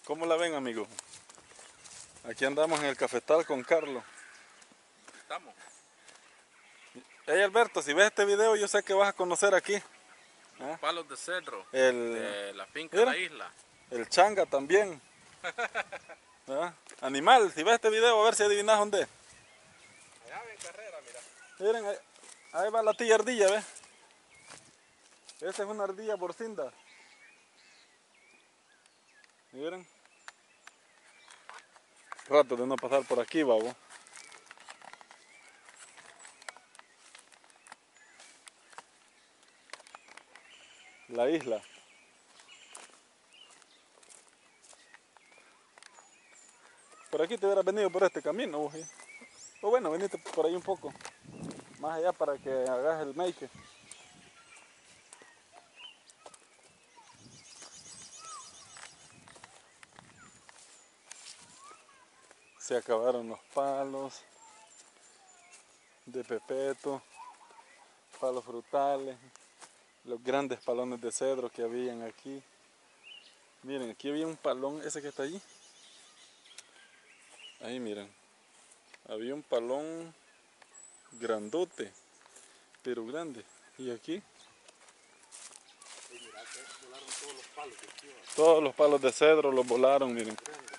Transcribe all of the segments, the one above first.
¿Cómo la ven, amigos? Aquí andamos en el cafetal con Carlos. Estamos. Hey Alberto, si ves este video yo sé que vas a conocer aquí Los palos de cedro el, de la finca mira, La Isla. el changa también. ¿Ah? Animal, si ves este video a ver si adivinas dónde es. Allá en carrera, mira. Miren, ahí va la tía ardilla, ¿ves? Esa es una ardilla porcinda. Miren. Rato de no pasar por aquí, babo. La isla. Por aquí te hubieras venido por este camino, vos. O bueno, veniste por ahí un poco. Más allá para que hagas el make. Se acabaron los palos de pepeto, palos frutales, los grandes palones de cedro que habían aquí. Miren, aquí había un palón, ese que está allí. Ahí miren, había un palón grandote, pero grande. Y aquí, mira, volaron todos los palos de aquí. todos los palos de cedro los volaron, miren.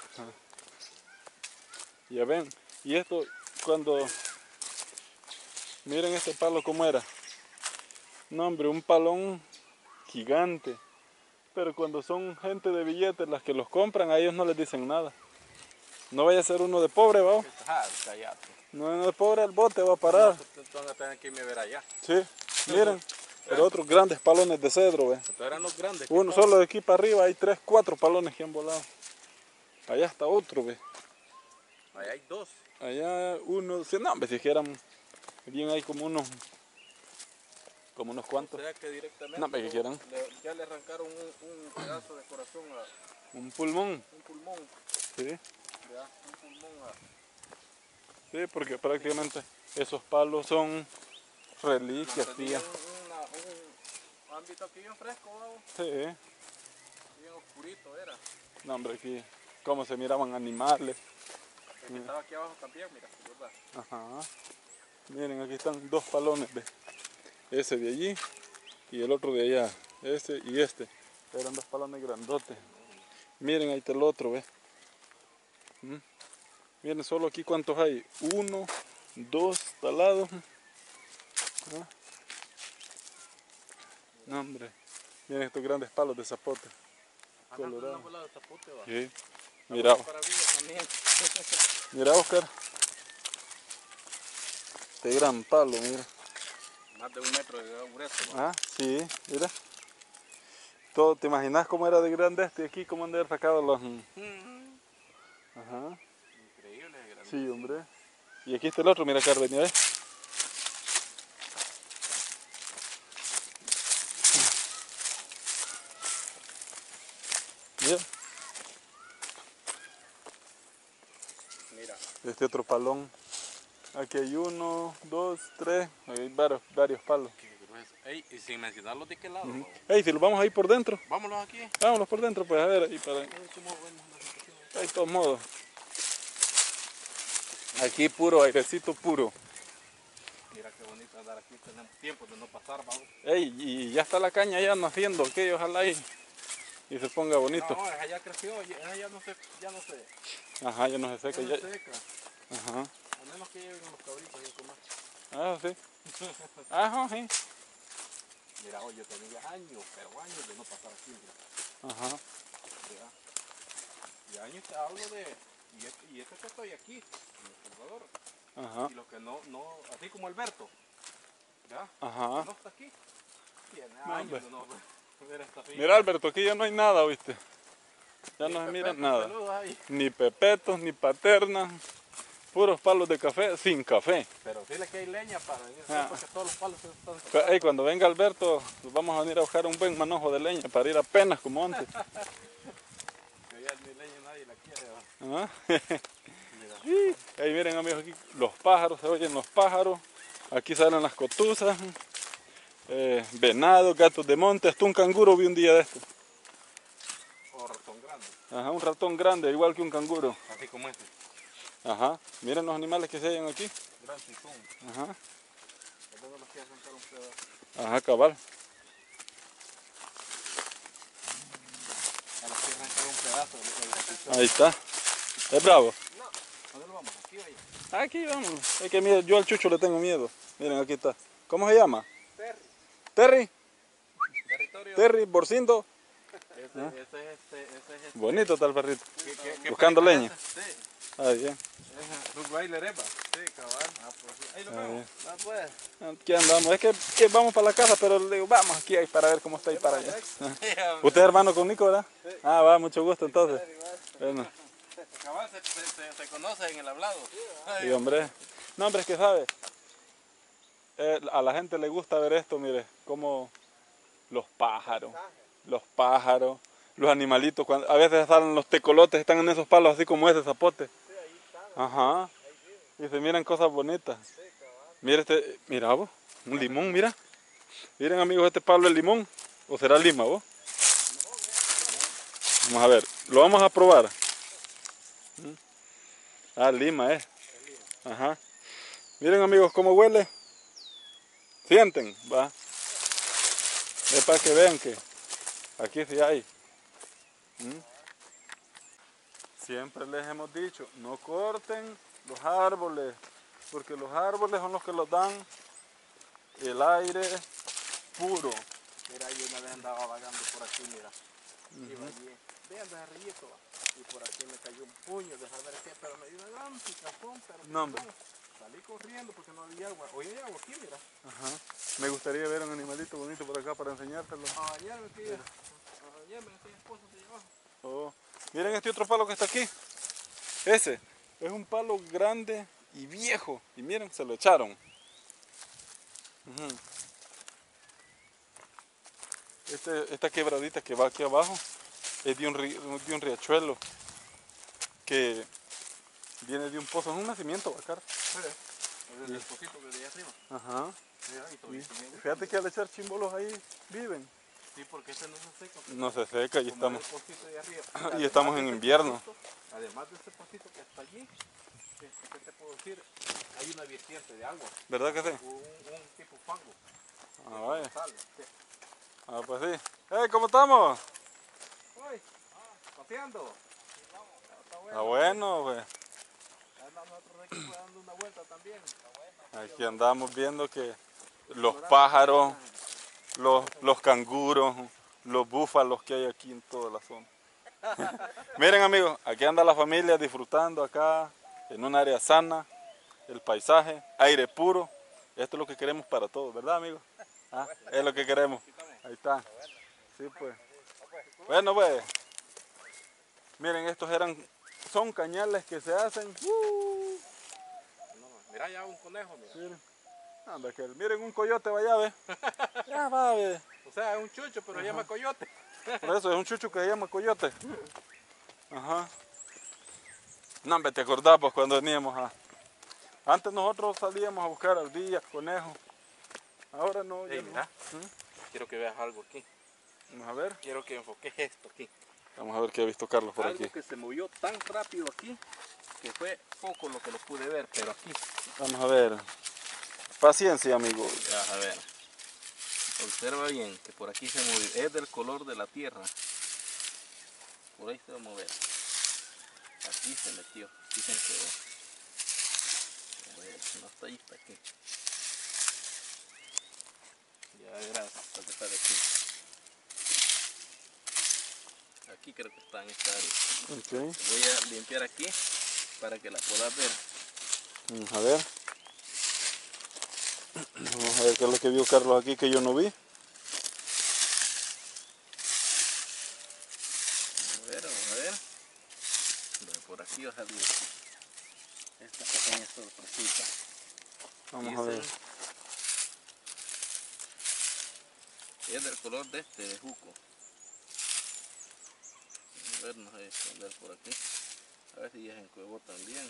Ya ven, y esto cuando, miren este palo como era. No hombre, un palón gigante. Pero cuando son gente de billetes las que los compran, a ellos no les dicen nada. No vaya a ser uno de pobre, ¿va? Cállate. No de pobre el bote va a parar. Entonces van a tener que irme a ver allá. Sí, miren, pero otros grandes palones de cedro, ¿ve? Estos eran los grandes. Uno solo de aquí para arriba hay 3, 4 palones que han volado. Allá está otro, ¿ve? Allá hay dos. Allá uno, si no, hombre, si dijeran, bien hay como unos cuantos. O sea que directamente No, hombre, que quieran. ya le arrancaron un pedazo de corazón a Un pulmón. un pulmón. Sí, Ya, un pulmón sí, porque prácticamente esos palos son reliquias, tía. un ámbito aquí bien fresco, ¿no? Sí, Bien oscurito era. no, hombre, aquí cómo se miraban animales. El que estaba aquí abajo también, mira, ¿verdad? Ajá. Miren, aquí están dos palones, ¿ve? Ese de allí y el otro de allá. Ese y este. Eran dos palones grandotes. Miren, ahí está el otro, ¿ve? Miren, solo aquí cuántos hay. 1, 2 talados. ¿Ah? No, hombre. Miren estos grandes palos de zapote. Colorado. Sí. Mira, mira, Oscar. Este gran palo, mira. Más de 1 metro de grueso, ¿no? Ah, sí, mira. Todo, ¿te imaginas cómo era de grande este aquí? ¿Cómo han de haber sacado los...? Ajá. Increíble, grande. Sí, hombre. Y aquí está el otro, mira, Carmen, ¿ves? Mira. Mira. Este otro palón. Aquí hay 1, 2, 3. Hay varios palos. Qué grueso. Ey, y sin mencionar los de qué lado. ¿No? Ey, si los vamos a ir por dentro. Vámonos aquí. Vámonos por dentro, pues a ver, ahí para... De todos modos. Aquí puro airecito puro. Mira qué bonito andar aquí. Tenemos tiempo de no pasar, vamos. Ey, y ya está la caña ya naciendo, que ojalá y se ponga bonito. No, esa ya creció, esa ya no se. Ajá, ya no se seca. Ya no seca. Ajá. A menos que lleven los cabritos y comer. Ah, sí. Ajá, sí. Mira, hoy yo tenía años, pero años de no pasar aquí. Mira. Ajá. Y años te hablo de. Y este que estoy aquí, en El Salvador. Ajá. Y los que no, así como Alberto. ¿Ya? Ajá. No está aquí. Tiene No, años hombre. de no ver esta finca. Mira, Alberto, aquí ya no hay nada, ¿viste? Ya Ni no se mira pepetos nada. peludos ahí. Ni pepetos, ni paternas. Puros palos de café, sin café. Pero dile que hay leña para Ah. porque todos los palos se están. Ey, cuando venga Alberto, vamos a venir a buscar un buen manojo de leña para ir apenas como antes. Que ya ni leña nadie la quiere. ¿Va? ¿Ah? Mira. Ahí miren, amigos, aquí los pájaros, se oyen los pájaros. Aquí salen las cotuzas, venados, gatos de monte, hasta un canguro vi un día de esto. O ratón grande. Ajá, un ratón grande, igual que un canguro. Así como este. Ajá, miren los animales que se hallan aquí. Gran tizón. Ajá, Luego los quiero arrancar un pedazo. ajá, cabal. A los quiero arrancar un pedazo del tizón. Ahí está. ¿Es bravo? No. ¿A dónde vamos? Aquí o allá. Aquí vamos. Es que mira, yo al chucho le tengo miedo. Miren, aquí está. ¿Cómo se llama? Terry. Terry. Territorio. Terry, Borcindo. Ese es este. Bonito está el perrito. ¿Qué Buscando país leña. es este? Sí. Ah, bien. Rottweiler Eva. Sí, cabal. Ah, pues sí. Ahí lo Ah, vemos. Ah, pues. Aquí andamos. Es que vamos para la casa, pero le digo, vamos aquí para ver cómo está ahí para allá. Usted es hermano con Nico, ¿verdad? Sí. Ah, va, mucho gusto entonces. Bueno, Cabal se conoce en el hablado. sí, hombre. No, hombre, es que sabe, a la gente le gusta ver esto, mire, como los pájaros, los animalitos, a veces salen los tecolotes, están en esos palos así como ese zapote. Sí, ahí está. Ajá. Y se miran cosas bonitas. Sí, cabal. Mira mira vos, un limón, mira. Miren amigos, este palo es limón, o será lima vos. Vamos a ver, lo vamos a probar. Ah, lima Ajá. Miren amigos cómo huele. Sienten, va. Es para que vean que aquí sí hay. Siempre les hemos dicho, no corten los árboles, porque los árboles son los que los dan el aire puro. Mira, yo una vez andaba vagando por aquí, mira. Iba allí. Vean de arribito. Y por aquí me cayó un puño de saber qué, pero me dio una gran picazón, pero No, hombre. salí corriendo porque no había agua. Hoy hay agua aquí, mira. Ajá. Me gustaría ver un animalito bonito por acá para enseñártelo. A bañarme, tía. A bañarme, aquellas cosas de allá abajo. Oh. Miren este otro palo que está aquí. Ese es un palo grande y viejo. Y miren, se lo echaron. Esta quebradita que va aquí abajo es de un riachuelo que viene de un pozo, es un nacimiento, Bacar. Mira, es el poquito que de allá arriba. Ajá. Mira, y todo eso. Fíjate que al echar chimbolos ahí viven. Sí, porque este no se seca. No se seca y Como estamos, el pocito de arriba. y Además estamos de en ese invierno. pocito, además de ese pocito que está allí, ¿qué te puedo decir? Hay una vertiente de agua. ¿Verdad que sí? Un tipo fango. Ah, vaya. Sale, sí. Ah, pues sí. ¿Cómo estamos? Uy, paseando. Está bueno. Ah, bueno, pues. Andamos nosotros aquí pues, dando una vuelta también. Aquí andamos viendo que los pájaros, los canguros, los búfalos que hay aquí en toda la zona. Miren amigos, aquí anda la familia disfrutando acá en un área sana, el paisaje, aire puro. Esto es lo que queremos para todos, ¿verdad amigos? ¿Ah? Es lo que queremos. Ahí está. Sí, pues. Bueno, pues. Miren, son cañales que se hacen. Mira ya un conejo, mira. Miren. Anda, miren un coyote vaya, ve. Ya va, ve. O sea, es un chucho, pero llama coyote. Por eso es un chucho que se llama coyote. Ajá. No, hombre, te acordás pues cuando veníamos Antes nosotros salíamos a buscar ardillas, conejos. Ahora no. Ey, mira. Quiero que veas algo aquí. Vamos a ver. Quiero que enfoques esto aquí. Vamos a ver qué ha visto Carlos por Algo aquí. que se movió tan rápido aquí que fue poco lo que lo pude ver, pero aquí. Vamos a ver. Paciencia, amigo. Ya, a ver. Observa bien que por aquí se movió. Es del color de la tierra. Por ahí se va a mover. Aquí se metió. Aquí se quedó. A ver, no está ahí, está aquí. Ya verás lo que está de aquí. Aquí creo que está en esta área. Okay. Voy a limpiar aquí para que la puedas ver. Vamos a ver. Vamos a ver qué es lo que vio Carlos aquí que yo no vi. Vamos a ver. Por aquí va a salir esta pequeña sorpresita. Vamos a ver. Es del color de juco. A ver, no sé esconder por aquí. A ver si ya se encuevó también.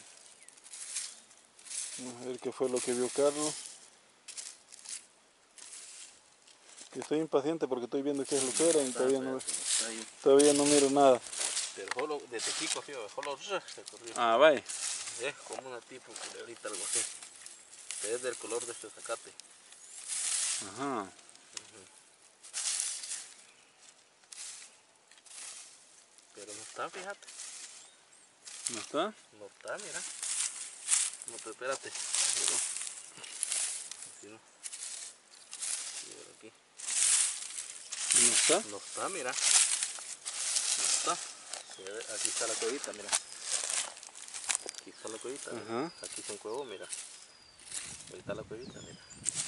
Vamos a ver qué fue lo que vio Carlos. Ok, Y estoy impaciente porque estoy viendo qué es lo que era y Está ahí. todavía no miro nada. Pero solo desde aquí cogió, solo se corrió. Ah, vaya. Es como una tipo culebrita, algo así. Que es del color de este zacate. Ajá. Pero no está, fíjate. ¿No está? No está, mira. No te espérate. Así no. Así no. Y ahora aquí. ¿No está? No está, mira. No está. Aquí está la cuevita, mira. Aquí está la cuevita. Ajá. Aquí se encuevó, mira. Ahí está la cuevita, mira.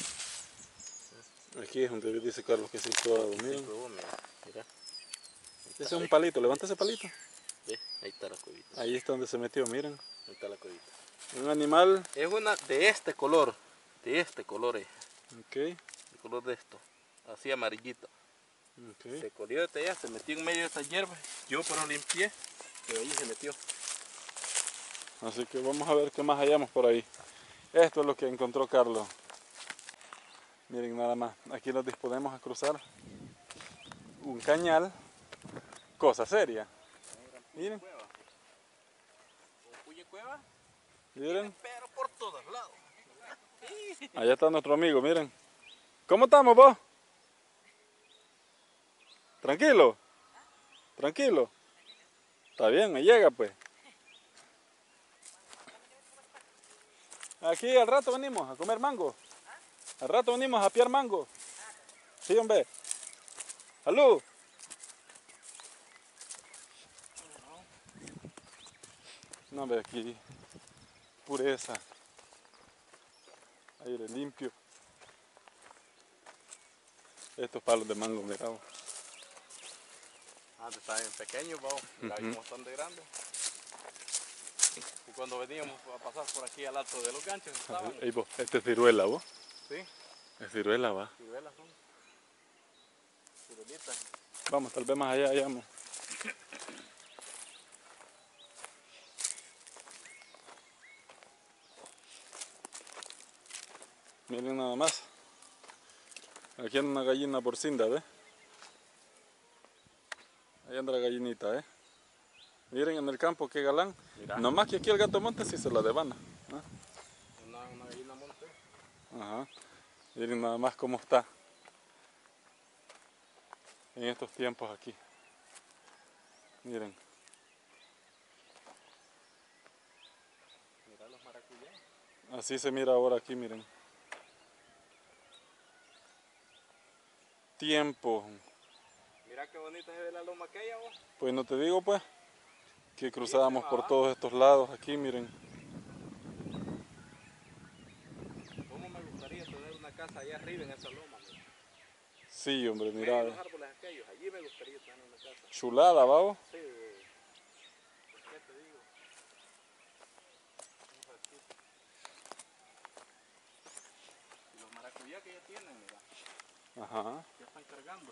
Aquí es donde dice Carlos que se encuevó, Aquí se miren. encuevó, mira. Mira. Ese es un palito, levanta ese palito. ¿Ves? Ahí está la cuevita. Ahí está donde se metió, miren. Ahí está la cuevita. Un animal. Es una de este color. De este color es. Ok. El color de esto. Así amarillito. Ok. Se corrió desde allá, se metió en medio de esta hierba. Yo pero limpié, pero allí se metió. Así que vamos a ver qué más hallamos por ahí. Esto es lo que encontró Carlos. Miren nada más. Aquí nos disponemos a cruzar un cañal. Cosa seria. Miren. Cuya cueva, Miren. pero por todos lados. Allá está nuestro amigo, miren. ¿Cómo estamos vos? ¿Tranquilo? ¿Tranquilo? Está bien, me llega pues. Aquí al rato venimos a comer mango. Al rato venimos a piar mango. Sí, hombre. ¡Salud! No, hombre, aquí pureza. Aire limpio. Estos palos de mango, mira. Antes estaban bien pequeños, vamos. Ya vimos bastante grandes. Y cuando veníamos a pasar por aquí al alto de los ganchos estaban. Ey, vos, este es ciruela, vos. Sí, Es ciruela, va. ciruelas son. Ciruelitas. Vamos, tal vez más allá vayamos. Miren nada más. Aquí anda una gallina porcinda, ¿ves? Ahí anda la gallinita, ¿eh? Miren en el campo qué galán. Mira. No más que aquí el gato monte sí se la devana. ¿Ah? Una gallina monte. Ajá. Miren nada más cómo está en estos tiempos aquí. Miren. Mira los maracuyá. Así se mira ahora aquí, miren. Tiempo. Mira qué bonita se ve la loma aquella, vos. Pues no te digo pues que cruzábamos por todos estos lados aquí, miren. Cómo me gustaría tener una casa allá arriba en esa loma. Mira. Sí, hombre, Mira mira. los árboles aquellos, allí me gustaría tener una casa. Chulada, ¿vamos? Sí, ¿qué te digo? Un fresquito. Y los maracuyá que ya tienen, mira, Ajá. ya están cargando.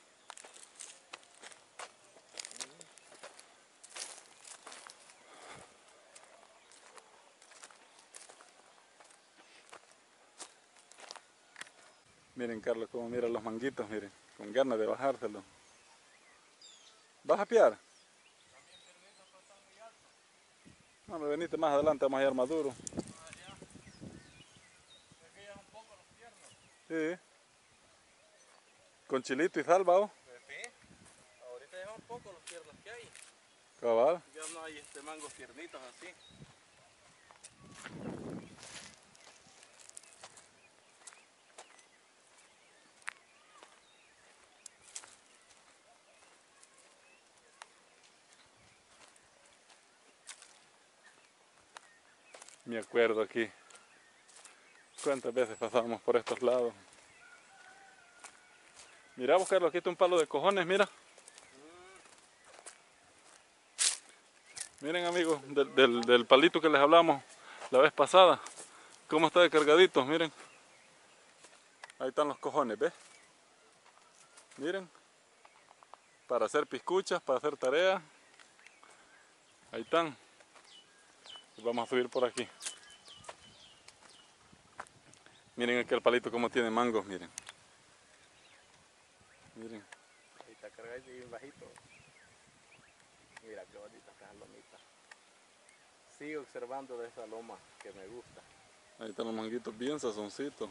Miren, Carlos, cómo mira los manguitos, miren. Con ganas de bajárselo. ¿Vas a piar? No, me veniste más adelante, vamos a hallar maduro. Sí. Con chilito y sal, ¿vamos? Sí, ahorita ya son pocos los tiernos que hay. Cabal. Ya no hay mangos tiernitos así. Me acuerdo aquí. ¿Cuántas veces pasábamos por estos lados? Mira, vos, Carlos, aquí está un palo de cojones, mira. Miren, amigos, del palito que les hablamos la vez pasada. Cómo está de cargadito, miren. Ahí están los cojones, ¿ves? Miren. Para hacer piscuchas, para hacer tareas. Ahí están. Y vamos a subir por aquí. Miren aquel palito como tiene mangos, miren. Miren. Ahí está cargadito y bien bajito. Mira qué bonita esta lomita. Sigo observando de esa loma que me gusta. Ahí están los manguitos bien sazoncitos.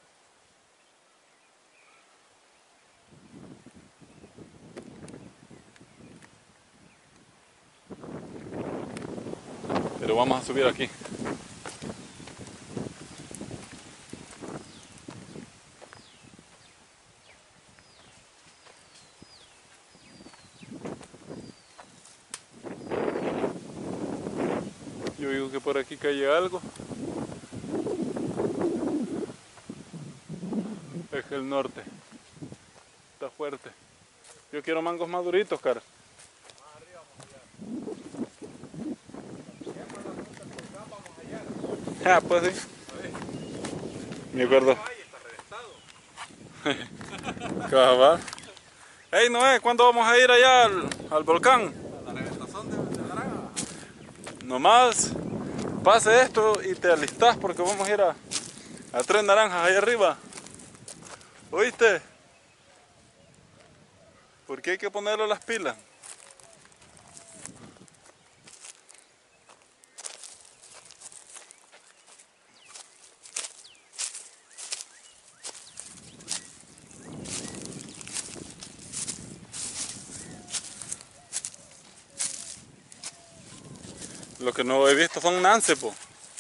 Pero vamos a subir aquí. Yo digo que por aquí cae algo. Es el norte. Está fuerte. Yo quiero mangos maduritos, cara. Más arriba vamos allá. Ah, pues sí. Me acuerdo. Ay, está reventado. Cabal. Hey Noé, ¿cuándo vamos a ir allá al volcán? La reventazón de Draga. Nomás pase esto y te alistas porque vamos a ir a Tres Naranjas ahí arriba. ¿Oíste? Porque hay que ponerle las pilas. Lo que no he visto son Nance, po.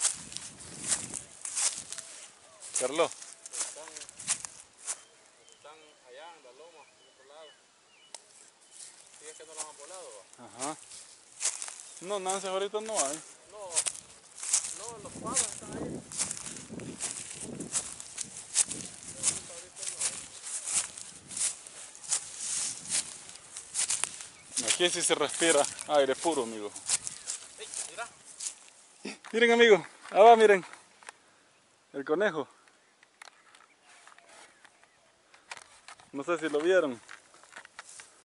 Carlos. Están allá en la loma, del otro lado. ¿Sí es que no los han volado? Ajá. No, Nance ahorita no hay. No, los pavos están ahí. Aquí sí se respira aire puro, amigo. ¡Ey, mira! Miren, amigo. Ah, va, miren. El conejo. No sé si lo vieron.